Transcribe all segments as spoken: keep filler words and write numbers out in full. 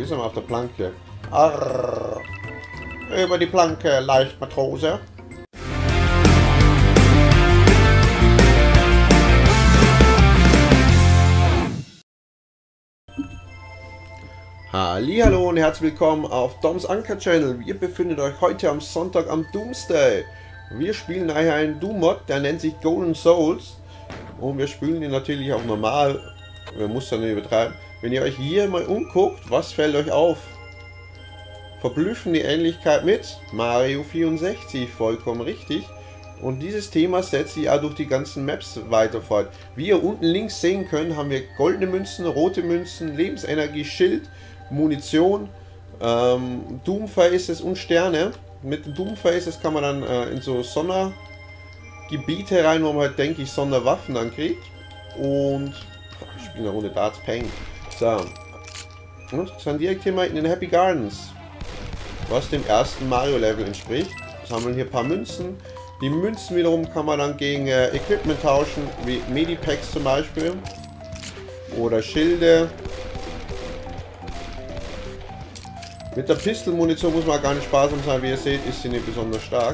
hier sind wir auf der Planke. Arr, über die Planke, leicht Matrose. Hallihallo und herzlich willkommen auf Doms Anker Channel. Wir befinden euch heute am Sonntag am Doomsday. Wir spielen daher einen Doom-Mod, der nennt sich Golden Souls. Und wir spielen ihn natürlich auch normal. Wir müssen nicht übertreiben. Wenn ihr euch hier mal umguckt, was fällt euch auf? Verblüffende Ähnlichkeit mit Mario vierundsechzig, vollkommen richtig. Und dieses Thema setzt sich auch durch die ganzen Maps weiter fort. Wie ihr unten links sehen könnt, haben wir goldene Münzen, rote Münzen, Lebensenergie, Schild, Munition, ähm, Doomfaces und Sterne. Mit den Doomfaces kann man dann äh, in so Sondergebiete rein, wo man halt, denke ich, Sonderwaffen dann kriegt. Und ich spiele eine Runde Darts, Peng. So. Und sind direkt hier mal in den Happy Gardens, was dem ersten Mario-Level entspricht. Sammeln hier ein paar Münzen. Die Münzen wiederum kann man dann gegen äh, Equipment tauschen, wie Medipacks zum Beispiel. Oder Schilde. Mit der Pistol-Munition muss man gar nicht sparsam sein, wie ihr seht, ist sie nicht besonders stark.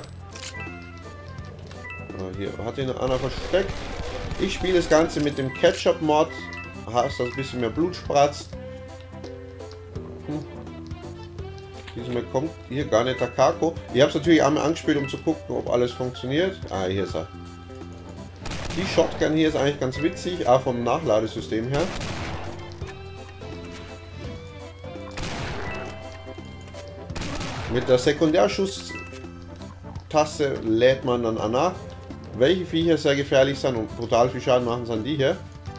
Hier hat ihn einer versteckt. Ich spiele das Ganze mit dem Ketchup-Mod. Heißt, dass ein bisschen mehr Blut spratzt. Hm. Diesmal kommt hier gar nicht der Kako. Ich habe es natürlich einmal angespielt, um zu gucken, ob alles funktioniert. Ah, hier ist er. Die Shotgun hier ist eigentlich ganz witzig, auch vom Nachladesystem her. Mit der Sekundärschuss-Taste lädt man dann an nach. Welche Viecher sehr gefährlich sind und brutal viel Schaden machen, sind die hier.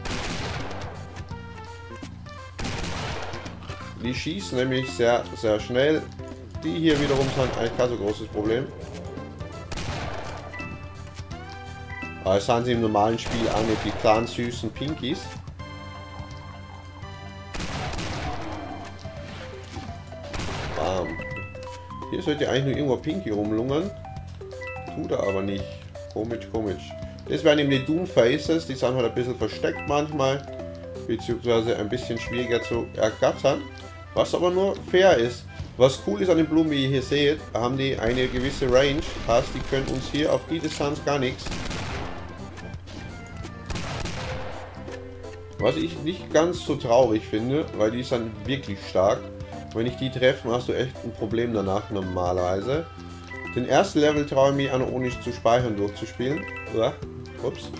Die schießen nämlich sehr, sehr schnell. Die hier wiederum sind eigentlich kein so großes Problem. Aber es sind sie im normalen Spiel auch nicht die kleinen süßen Pinkies. Bam. Hier sollte eigentlich nur irgendwo Pinky rumlungern. Tut er aber nicht. Komisch, komisch. Das wären eben die Doomfaces, die sind halt ein bisschen versteckt manchmal. Beziehungsweise ein bisschen schwieriger zu ergattern. Was aber nur fair ist. Was cool ist an den Blumen, wie ihr hier seht, haben die eine gewisse Range. Heißt, die können uns hier auf die Distanz gar nichts. Was ich nicht ganz so traurig finde, weil die sind wirklich stark. Wenn ich die treffe, hast du echt ein Problem danach normalerweise. Den ersten Level traue ich mich an, ohne zu speichern durchzuspielen. Uah, ups.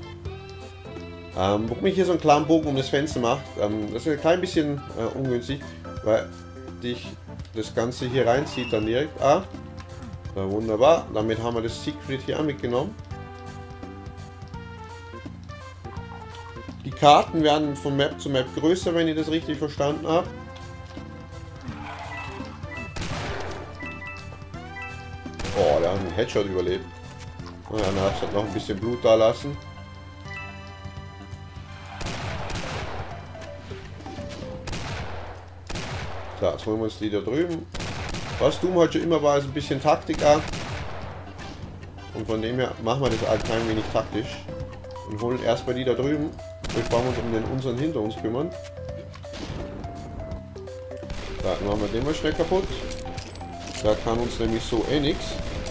Ähm, warum ich hier so einen klaren Bogen um das Fenster mache, ähm, das ist ein klein bisschen äh, ungünstig, weil dich das Ganze hier reinzieht dann direkt. Ah, ja, wunderbar. Damit haben wir das Secret hier auch mitgenommen. Die Karten werden von Map zu Map größer, wenn ich das richtig verstanden habe. Oh, der hat einen Headshot überlebt. Ja, dann hat es halt noch ein bisschen Blut da lassen. So, jetzt holen wir uns die da drüben. Was Doom halt schon immer war, ist ein bisschen Taktik an. Und von dem her machen wir das halt ein wenig taktisch. Und holen erstmal die da drüben, bevor wir uns um den unseren hinter uns kümmern. Da machen wir den mal schnell kaputt. Da kann uns nämlich so eh nichts.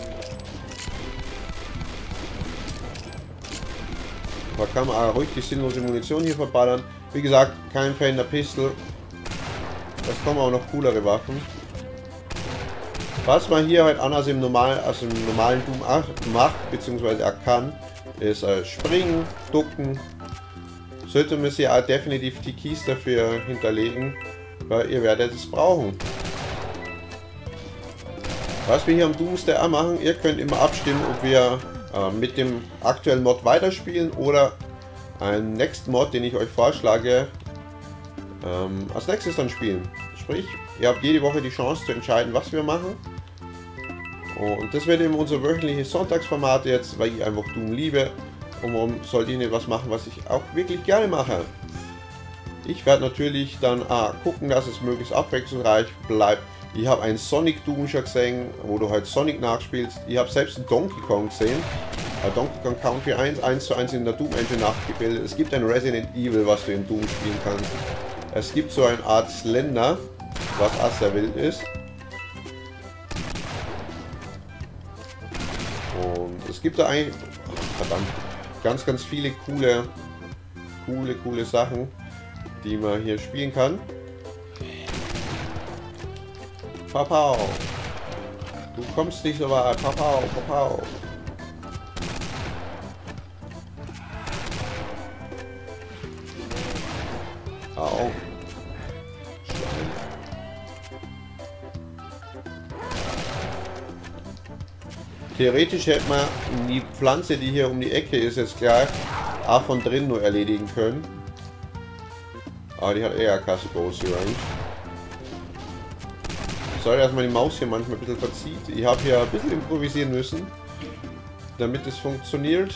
Da kann man auch ruhig die sinnlose Munition hier verballern. Wie gesagt, kein Fan der Pistol. Das kommen auch noch coolere Waffen. Was man hier halt anders im normalen, also im normalen Doom macht, beziehungsweise er kann, ist äh, springen, ducken. Sollte man sich auch definitiv die Keys dafür hinterlegen, weil ihr werdet es brauchen. Was wir hier am Doomsday auch machen, ihr könnt immer abstimmen, ob wir äh, mit dem aktuellen Mod weiterspielen oder einen nächsten Mod, den ich euch vorschlage, ähm, als nächstes dann spielen. Sprich, ihr habt jede Woche die Chance zu entscheiden, was wir machen. Und das wird eben unser wöchentliches Sonntagsformat jetzt, weil ich einfach Doom liebe. Und warum sollte ich nicht was machen, was ich auch wirklich gerne mache? Ich werde natürlich dann ah, gucken, dass es möglichst abwechslungsreich bleibt. Ich habe einen Sonic Doom schon gesehen, wo du halt Sonic nachspielst. Ich habe selbst einen Donkey Kong gesehen. Äh, Donkey Kong Country eins, eins zu eins in der Doom Engine nachgebildet. Es gibt ein Resident Evil, was du in Doom spielen kannst. Es gibt so eine Art Slender. was auch sehr wild ist. Und es gibt da ein, verdammt, ganz, ganz viele coole, coole, coole Sachen, die man hier spielen kann. Papau! Du kommst nicht so weit. Papau, papau! Au! Schwein. Theoretisch hätte man die Pflanze, die hier um die Ecke ist, jetzt gleich auch von drin nur erledigen können. Aber die hat eher keine so große Range. Sorry, dass man die Maus hier manchmal ein bisschen verzieht. Ich habe hier ein bisschen improvisieren müssen, damit es funktioniert.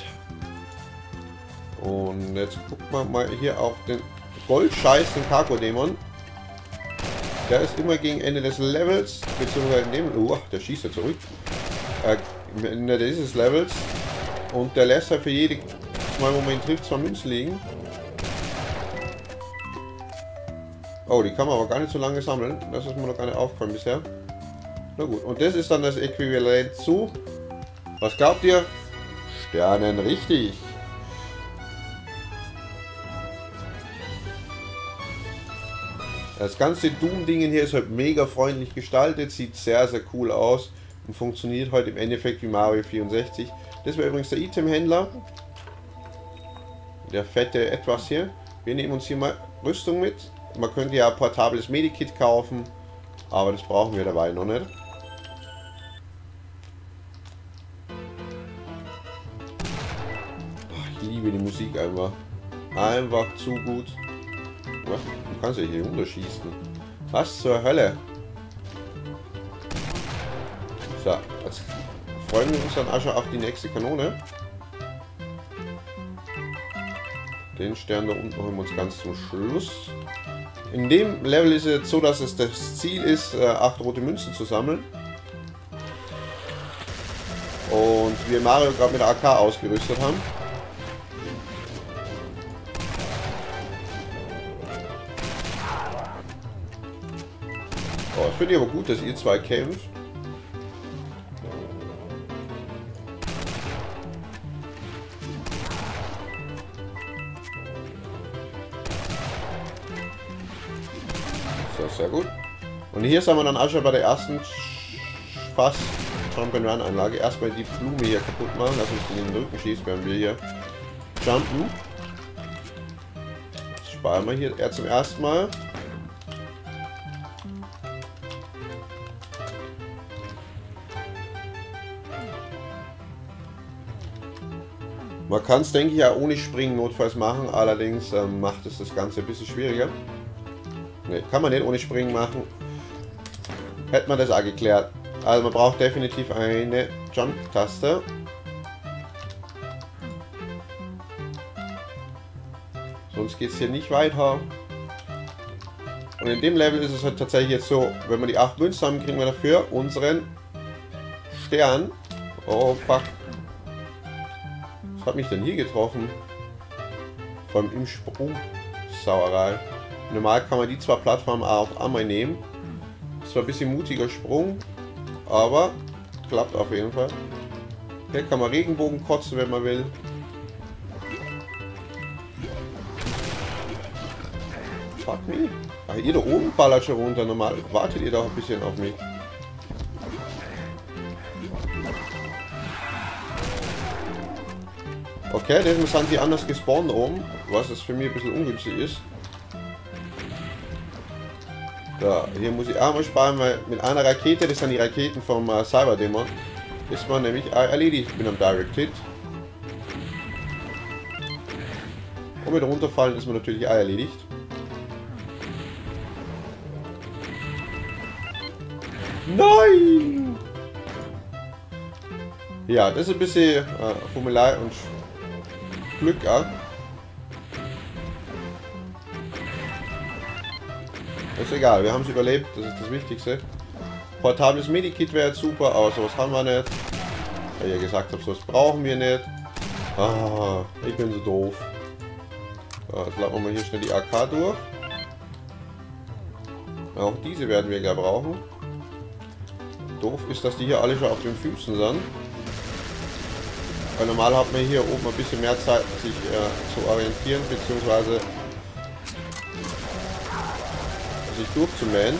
Und jetzt gucken wir mal hier auf den Goldscheiß, den Cargo-Dämon. Der ist immer gegen Ende des Levels, beziehungsweise in dem... Oh, der schießt ja zurück. Äh, Ende dieses Levels. Und der lässt halt für jede Mal, wo man ihn trifft, zwei Münzen liegen. Oh, die kann man aber gar nicht so lange sammeln. Das ist mir noch gar nicht aufgefallen bisher. Na gut, und das ist dann das Äquivalent zu... Was glaubt ihr? Sternen, richtig. Das ganze Doom-Ding hier ist halt mega freundlich gestaltet, sieht sehr, sehr cool aus und funktioniert halt im Endeffekt wie Mario vierundsechzig. Das wäre übrigens der Itemhändler. Der fette Etwas hier. Wir nehmen uns hier mal Rüstung mit. Man könnte ja ein portables Medikit kaufen, aber das brauchen wir dabei noch nicht. Ich liebe die Musik einfach. Einfach zu gut. Du kannst ja hier runterschießen. Was zur Hölle? So, jetzt freuen wir uns dann auch schon auf die nächste Kanone. Den Stern da unten holen wir uns ganz zum Schluss. In dem Level ist es jetzt so, dass es das Ziel ist, acht rote Münzen zu sammeln. Und wir Mario gerade mit der A K ausgerüstet haben. Oh, ich finde aber gut, dass ihr zwei kämpft. Sehr gut. Und hier sind wir dann auch schon bei der ersten fast Jump-and-Run-Anlage. Erstmal die Blume hier kaputt machen, dass uns in den Rücken schießt, während wir hier jumpen. Das sparen wir hier eher zum ersten Mal. Man kann es, denke ich, ja ohne Springen notfalls machen, allerdings ähm, macht es das Ganze ein bisschen schwieriger. Ne, kann man nicht ohne Springen machen. Hätte man das auch geklärt. Also man braucht definitiv eine Jump-Taste. Sonst geht es hier nicht weiter. Und in dem Level ist es halt tatsächlich jetzt so, wenn wir die acht Münzen haben, kriegen wir dafür unseren Stern. Oh fuck. Was hat mich denn hier getroffen? Vor allem im Sprung. Sauerei. Normal kann man die zwei Plattformen auch auf einmal nehmen. Das war ein bisschen mutiger Sprung, aber klappt auf jeden Fall. Hier kann man Regenbogen kotzen, wenn man will. Fuck me. Ach, ihr da oben ballert schon runter. Normal wartet ihr doch ein bisschen auf mich. Okay, deswegen sind sie anders gespawnt oben, was das für mich ein bisschen ungünstig ist. Ja, hier muss ich auch mal sparen, weil mit einer Rakete, das sind die Raketen vom äh, Cyberdämon, ist man nämlich äh, erledigt mit einem Direct Hit. Und mit runterfallen ist man natürlich auch erledigt. Nein! Ja, das ist ein bisschen äh, Fummelei und Glück an. Ist egal, wir haben es überlebt, das ist das Wichtigste. Portables Medikit wäre jetzt super, aber sowas haben wir nicht. Weil ich ja gesagt habe, sowas brauchen wir nicht. Ah, ich bin so doof. So, jetzt laden wir mal hier schnell die A K durch. Auch diese werden wir gleich brauchen. Doof ist, dass die hier alle schon auf den Füßen sind. Weil normal hat man hier oben ein bisschen mehr Zeit, sich äh, zu orientieren, beziehungsweise sich durchzumähen.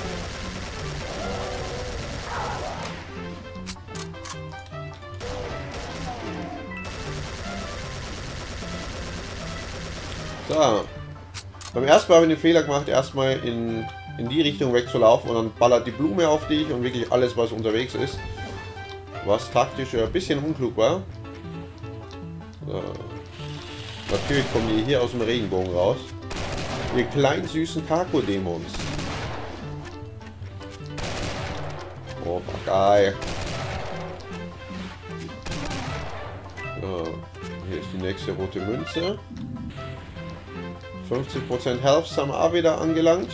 So. Beim ersten Mal habe ich den Fehler gemacht, erstmal in, in die Richtung wegzulaufen und dann ballert die Blume auf dich und wirklich alles, was unterwegs ist. Was taktisch ein bisschen unklug war. So. Natürlich kommen die hier aus dem Regenbogen raus. Ihr kleinen süßen Kako-Dämons. Oh, geil. So. Hier ist die nächste rote Münze. fünfzig Prozent Health haben wir auch wieder angelangt.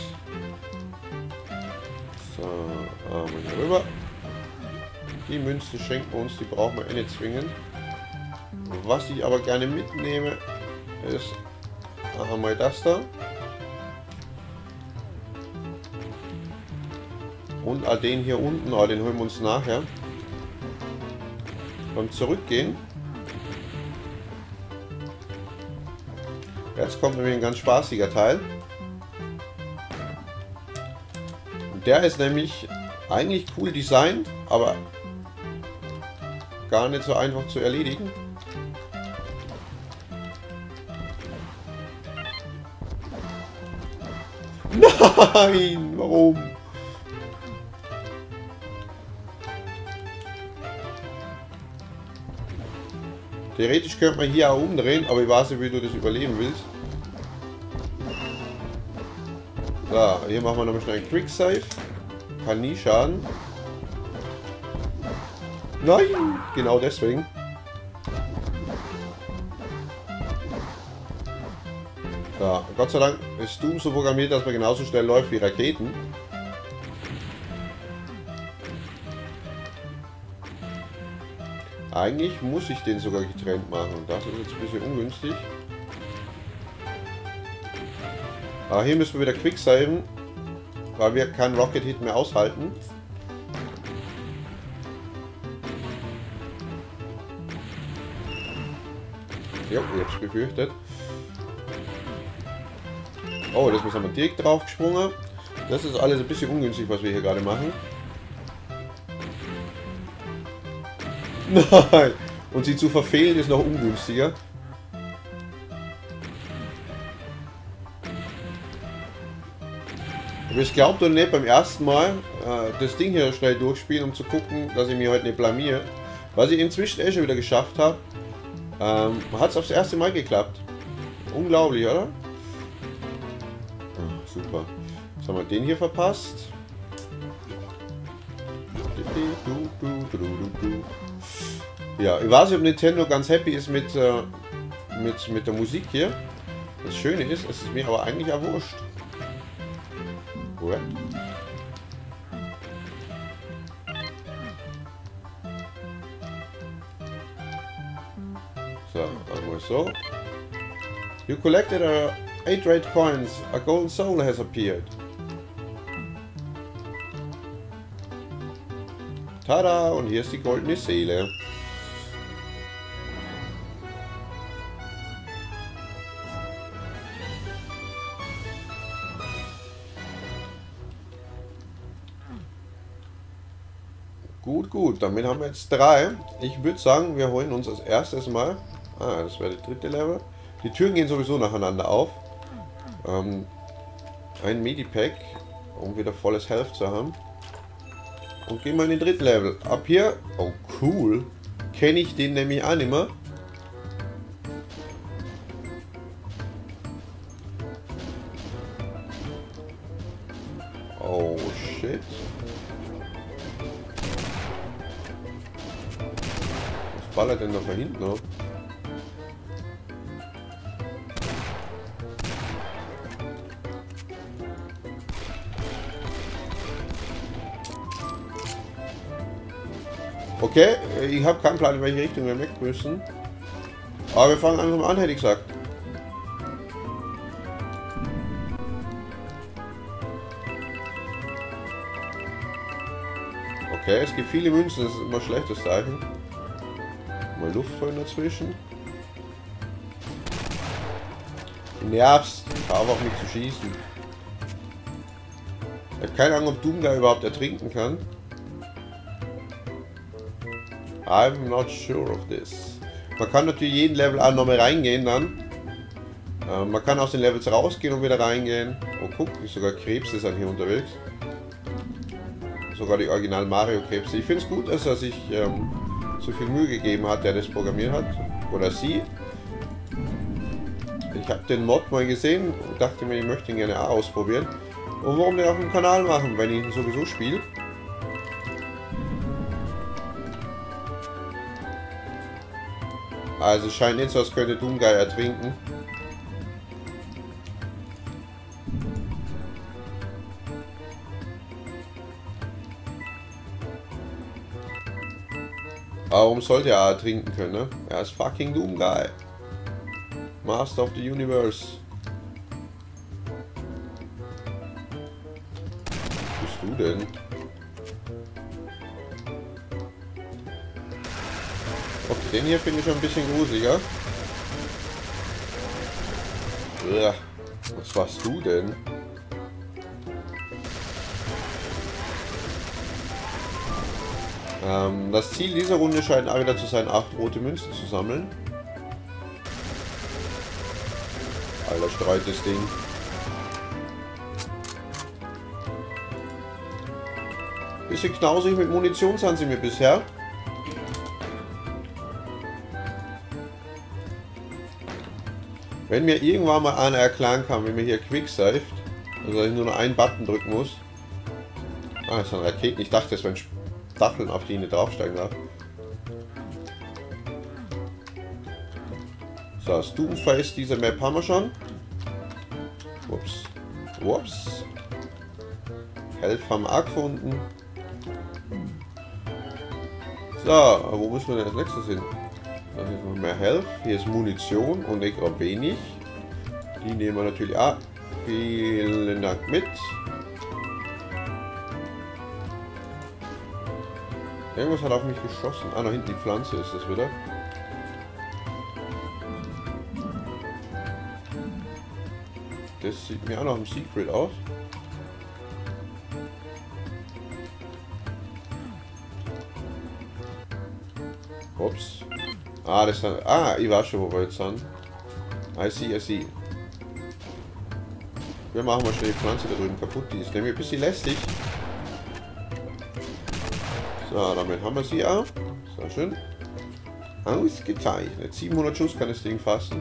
So, haben wir hier rüber. Die Münzen schenken wir uns, die brauchen wir eh nicht zwingend. Was ich aber gerne mitnehme, ist einmal das da. Und auch den hier unten, oh, den holen wir uns nachher. Beim Zurückgehen. Jetzt kommt nämlich ein ganz spaßiger Teil. Und der ist nämlich eigentlich cool designt, aber gar nicht so einfach zu erledigen. Nein, warum? Theoretisch könnte man hier auch umdrehen, aber ich weiß nicht, wie du das überleben willst. So, hier machen wir nochmal schnell einen Quick Save. Kann nie schaden. Nein, genau deswegen. Ja, Gott sei Dank ist Doom so programmiert, dass man genauso schnell läuft wie Raketen. Eigentlich muss ich den sogar getrennt machen. Das ist jetzt ein bisschen ungünstig. Aber hier müssen wir wieder quicksaven, weil wir keinen Rocket Hit mehr aushalten. Ja, ich hab's befürchtet. Oh, das haben wir direkt drauf gesprungen. Das ist alles ein bisschen ungünstig, was wir hier gerade machen. Nein! Und sie zu verfehlen ist noch ungünstiger. Aber ich glaube doch nicht beim ersten Mal äh, das Ding hier schnell durchspielen, um zu gucken, dass ich mich heute nicht blamiere. Was ich inzwischen eh schon wieder geschafft habe. Ähm, hat es aufs erste Mal geklappt. Unglaublich, oder? Ah, super. Jetzt haben wir den hier verpasst. Ja, ich weiß nicht, ob Nintendo ganz happy ist mit, äh, mit, mit der Musik hier. Das Schöne ist, es ist mir aber eigentlich auch wurscht. Oder? So, einmal so. You collected a eight red coins. A golden soul has appeared. Tada! Und hier ist die goldene Seele. Gut, gut. Damit haben wir jetzt drei. Ich würde sagen, wir holen uns als erstes mal... Ah, das wäre der dritte Level. Die Türen gehen sowieso nacheinander auf. Ähm, ein Medipack, um wieder volles Health zu haben. Und gehen wir in den dritten Level. Ab hier... Oh, cool. Kenne ich den nämlich auch nicht mehr. Oh, shit. Was ballert denn da von hinten auf? Okay, ich habe keinen Plan, in welche Richtung wir weg müssen. Aber wir fangen einfach mal an, hätte ich gesagt. Okay, es gibt viele Münzen, das ist immer ein schlechtes Zeichen. Mal Luft holen dazwischen. Du nervst. Ich habe auf mich zu schießen. Ich habe keine Ahnung, ob Doomguy überhaupt ertrinken kann. I'm not sure of this. Man kann natürlich jeden Level auch nochmal reingehen dann. Äh, man kann aus den Levels rausgehen und wieder reingehen. Oh, guck, sogar Krebse sind hier unterwegs. Sogar die Original Mario Krebse. Ich finde es gut, dass er sich ähm, so viel Mühe gegeben hat, der das programmiert hat. Oder sie. Ich habe den Mod mal gesehen und dachte mir, ich möchte ihn gerne auch ausprobieren. Und warum den auf dem Kanal machen, wenn ich ihn sowieso spiele? Also es scheint nicht so, als könnte Doomguy ertrinken. Warum sollte er ertrinken können, ne? Er ist fucking Doomguy. Master of the Universe. Was bist du denn? Okay, den hier finde ich schon ein bisschen gruseliger. Uah, was warst du denn? Ähm, das Ziel dieser Runde scheint auch wieder zu sein, acht rote Münzen zu sammeln. Alter, streut das Ding. Bisschen knausig mit Munition sind sie mir bisher. Wenn mir irgendwann mal einer erklären kann, wie man hier quicksaved, also dass ich nur noch einen Button drücken muss. Ah, das sind Raketen. Ich dachte, das wären Stacheln, auf die ich nicht draufsteigen darf. So, das Doomface dieser Map haben wir schon. Ups. Ups. Health haben wir auch gefunden. So, wo müssen wir denn als nächstes hin? Da ist noch mehr Health. Hier ist Munition und ich glaube wenig. Die nehmen wir natürlich auch. Vielen Dank mit. Irgendwas hat auf mich geschossen. Ah, da hinten die Pflanze ist das wieder. Das sieht mir auch nach einem Secret aus. Ups. Ah, das sind. Ah, ich weiß schon, wo wir jetzt sind. I see, I see. Wir machen mal schnell die Pflanze da drüben kaputt. Die ist nämlich ein bisschen lästig. So, damit haben wir sie auch. Sehr schön. Ausgezeichnet. siebenhundert Schuss kann das Ding fassen.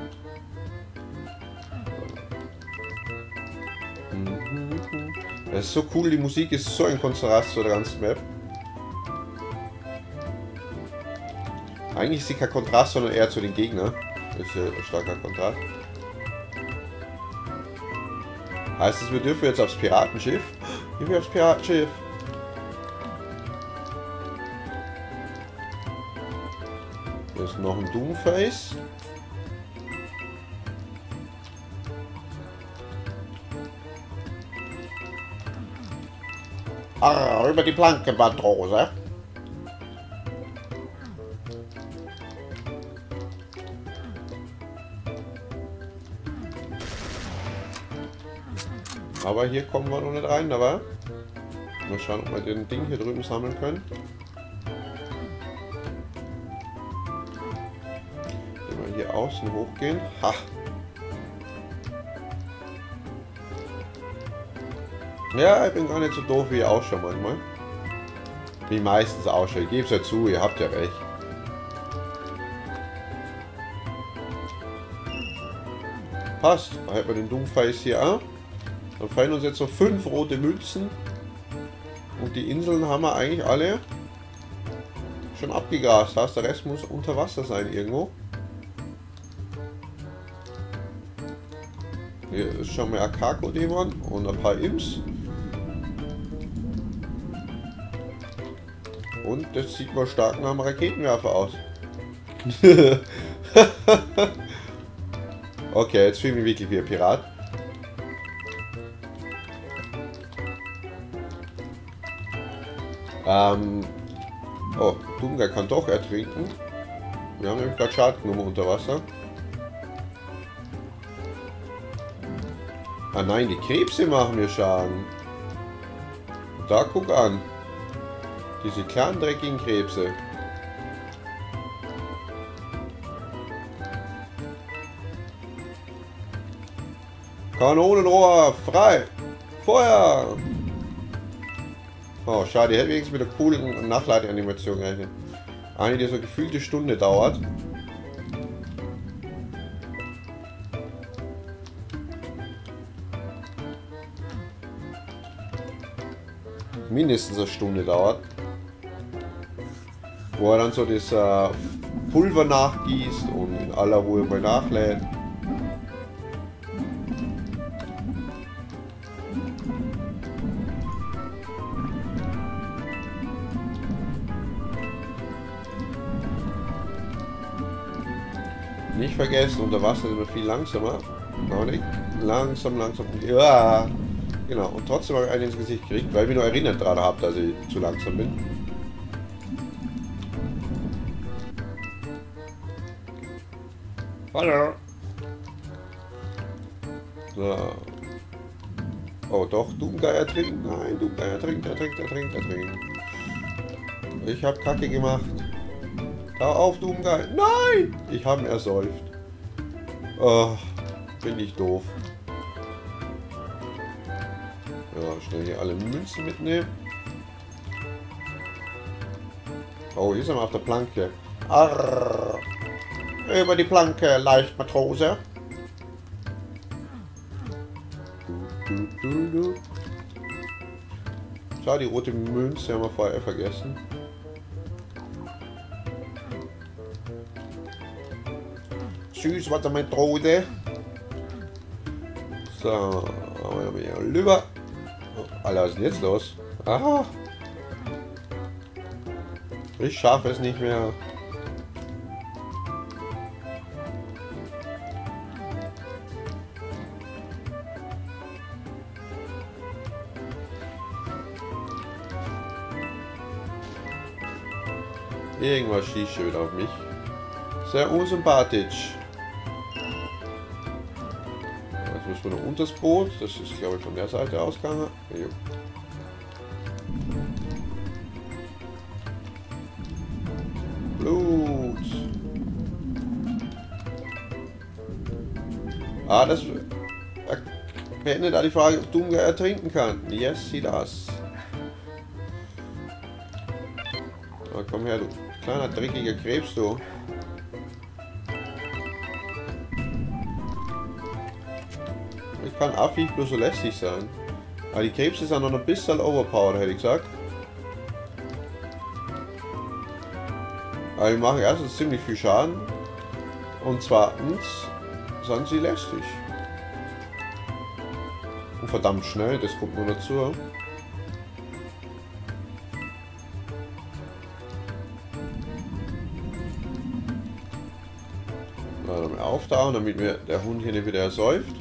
Das ist so cool, die Musik ist so ein Kontrast zur ganzen Map. Eigentlich ist sie kein Kontrast, sondern eher zu den Gegnern. Das ist ein starker Kontrast. Heißt es, wir dürfen jetzt aufs Piratenschiff? Gehen wir aufs Piratenschiff. Hier ist noch ein Doomface. Arr, über die Planke, Matrose. Aber hier kommen wir noch nicht rein, aber mal schauen, ob wir den Ding hier drüben sammeln können. Wenn wir hier außen hochgehen. Ha! Ja, ich bin gar nicht so doof, wie ich ausschaue manchmal. Wie meistens ausschaue. Ich gebe es ja zu, ihr habt ja recht. Passt. Da hätten wir den Doomface hier auch. Dann fallen uns jetzt so fünf rote Münzen. Und die Inseln haben wir eigentlich alle schon abgegrast. Das heißt, der Rest muss unter Wasser sein irgendwo. Hier ist schon mal ein Kako-Dämon und ein paar Imps. Und das sieht mal stark nach einem Raketenwerfer aus. Okay, jetzt fühle ich mich wirklich wie ein Pirat. Ähm. Oh, Dunga kann doch ertrinken. Wir haben nämlich gerade Schaden genommen unter Wasser. Ah nein, die Krebse machen mir Schaden. Da guck an. Diese kleinen dreckigen Krebse. Kanonenrohr frei! Feuer! Oh, schade, ich hätte wenigstens mit der coolen Nachladeanimation gerechnet. Eine, die so gefühlte Stunde dauert. Mindestens eine Stunde dauert. Wo er dann so das äh, Pulver nachgießt und in aller Ruhe mal nachlädt. Nicht vergessen, unter Wasser ist man viel langsamer. Noch nicht. Langsam, langsam. Ja. Genau. Und trotzdem habe ich einen ins Gesicht gekriegt, weil ich mich noch erinnert daran habe, dass ich zu langsam bin. Hallo. So. Oh doch, Dunga ertrinkt. Nein, Dunga ertrinkt, ertrinkt, ertrinkt, ertrinkt. Ich habe Kacke gemacht. Hör auf, Dunga. Nein! Ich habe ihn ersäuft. Oh, bin ich doof. Ja, schnell hier alle Münzen mitnehmen. Oh, hier sind wir auf der Planke. Arr. Über die Planke, leicht Matrose. Du, du, du, du. Schau, die rote Münze haben wir vorher vergessen. Tschüss, was ist meine Matrose? So, haben wir hier rüber. Alter, was ist denn jetzt los? Aha. Ich schaffe es nicht mehr. Irgendwas schießt schon wieder auf mich. Sehr unsympathisch. Jetzt müssen wir noch unter das Boot. Das ist, glaube ich, von der Seite ausgegangen. Jo. Blut. Ah, das beendet da die Frage, ob Dunga ertrinken kann. Yes, he does. Ah, komm her, du kleiner dreckiger Krebs, du. Ich kann Affi bloß so lästig sein. Aber die Krebse sind noch ein bisschen overpowered, hätte ich gesagt. Aber die machen erstens ziemlich viel Schaden. Und zweitens sind sie lästig. Und verdammt schnell, das kommt nur dazu. Dann auftauchen, damit mir der Hund hier nicht wieder ersäuft.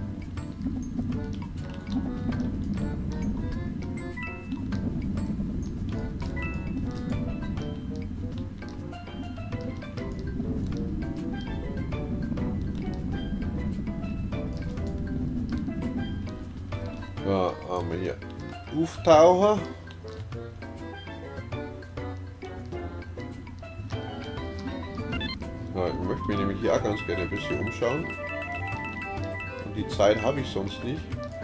Ja, haben wir hier Auftaucher. Ja, ich möchte mich nämlich hier auch ganz gerne ein bisschen umschauen. Und die Zeit habe ich sonst nicht.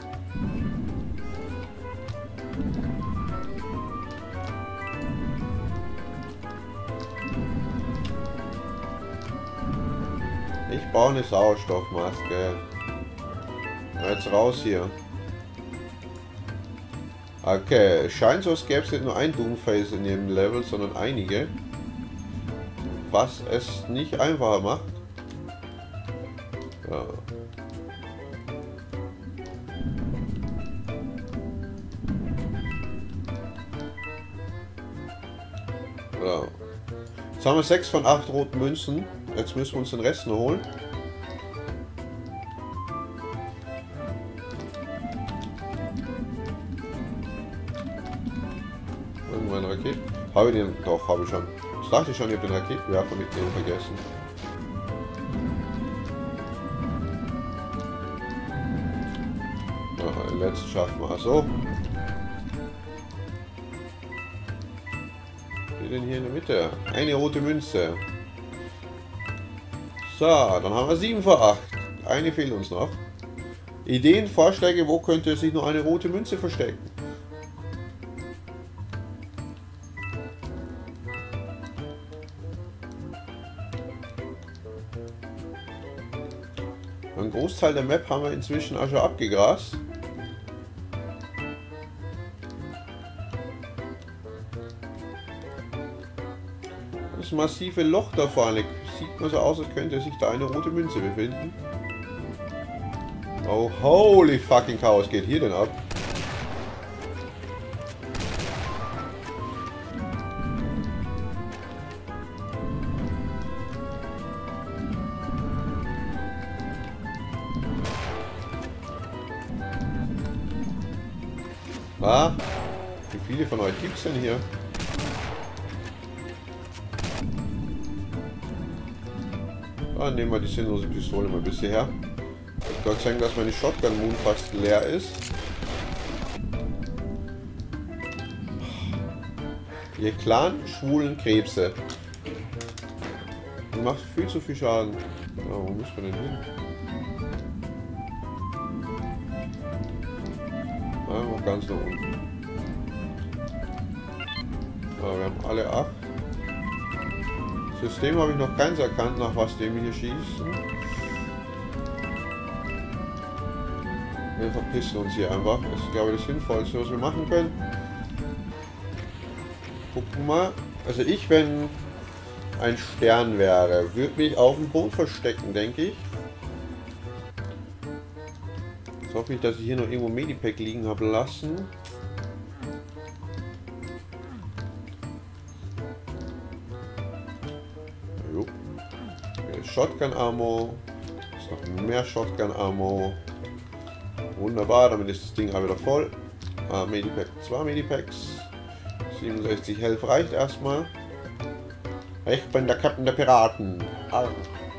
Ich brauche eine Sauerstoffmaske. Jetzt raus hier. Okay, scheint so, als gäbe es nicht nur ein Doomface in jedem Level, sondern einige. Was es nicht einfacher macht. Ja. Ja. Jetzt haben wir sechs von acht roten Münzen. Jetzt müssen wir uns den Rest noch holen. vergessen, meinen Raketen. Habe ich den? Doch, habe ich schon. Das dachte ich schon, ich habe den Raketenwerfer mitnehmen vergessen. Ja, den letzten schaffen wir so. Wie denn hier in der Mitte? Eine rote Münze. So, dann haben wir sieben vor acht. Eine fehlt uns noch. Ideen, Vorschläge, wo könnte sich noch eine rote Münze verstecken? Ein Großteil der Map haben wir inzwischen auch schon abgegrast. Das massive Loch da vorne sieht man so aus, als könnte sich da eine rote Münze befinden. Oh, holy fucking cow, was geht hier denn ab? Ah, wie viele von euch gibt es denn hier? Dann nehmen wir die sinnlose Pistole mal ein bisschen her. Ich kann sagen, dass meine Shotgun Moon fast leer ist. Ihr Clan schwulen Krebse. Die macht viel zu viel Schaden. Ja, wo müssen wir denn hin? Ah, ganz nach unten. Ah, wir haben alle acht. System habe ich noch keins erkannt, nach was dem hier schießen. Wir verpissen uns hier einfach. Das ist, glaube ich, das Sinnvollste, was wir machen können. Gucken wir mal. Also ich, wenn ein Stern wäre, würde mich auf dem Boot verstecken, denke ich. Jetzt hoffe ich, dass ich hier noch irgendwo Medipack liegen habe lassen. Shotgun Ammo. Ist noch mehr Shotgun Ammo. Wunderbar, damit ist das Ding auch wieder voll. Ah, Medipack, zwei Medipacks. siebenundsechzig Health reicht erstmal. Ich bin der Captain der Piraten. Arr.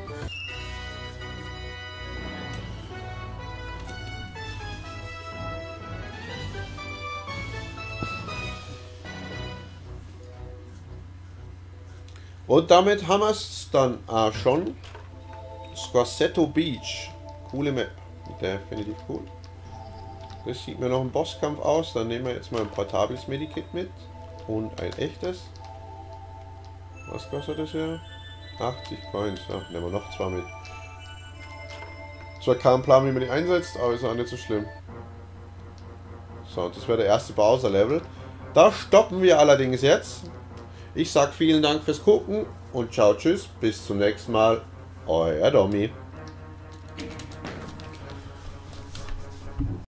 Und damit haben wir es dann auch schon. Scorsetto Beach. Coole Map. Definitiv cool. Das sieht mir noch ein Bosskampf aus. Dann nehmen wir jetzt mal ein portables Medikit mit. Und ein echtes. Was kostet das hier? achtzig Coins. Ach, nehmen wir noch zwei mit. Zwar kein Plan, wie man die einsetzt, aber ist auch nicht so schlimm. So, und das wäre der erste Bowser-Level. Da stoppen wir allerdings jetzt. Ich sag vielen Dank fürs Gucken und ciao, tschüss, bis zum nächsten Mal. Euer Domi.